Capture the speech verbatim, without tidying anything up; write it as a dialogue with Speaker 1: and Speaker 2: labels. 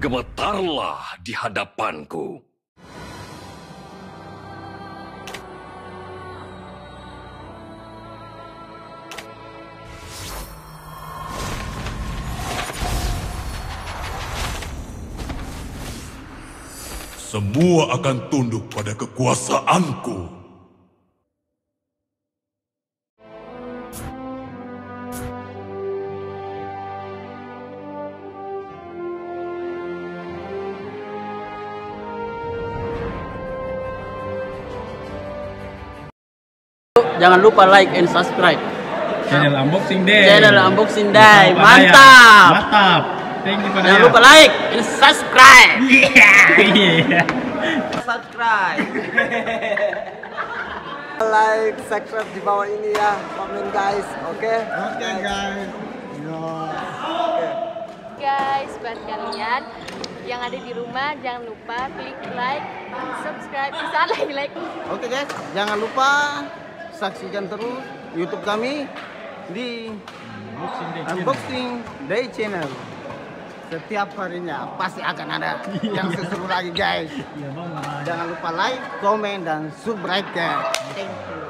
Speaker 1: Gemetarlah di hadapanku.
Speaker 2: Semua akan tunduk pada kekuasaanku.
Speaker 3: Jangan lupa like and subscribe
Speaker 4: channel Unboxing Day.
Speaker 3: Channel Unboxing Day. Mantap.
Speaker 4: Mantap. Thank you pada
Speaker 3: Jangan lupa like and subscribe.
Speaker 4: Yeah.
Speaker 3: Subscribe.
Speaker 5: Like, subscribe di bawah ini ya, komen guys, oke? Okay?
Speaker 4: Oke okay, guys. Yo.
Speaker 5: Okay.
Speaker 6: Guys, buat kalian yang ada di rumah jangan lupa klik like, subscribe, bisa like like.
Speaker 5: Oke okay, guys, jangan lupa saksikan terus YouTube kami di
Speaker 4: Unboxing Day.
Speaker 5: Unboxing Day Channel. Setiap harinya pasti akan ada yang seseru lagi guys.
Speaker 4: Iya, Bang.
Speaker 5: Jangan lupa like, komen, dan subscribe guys. Thank you.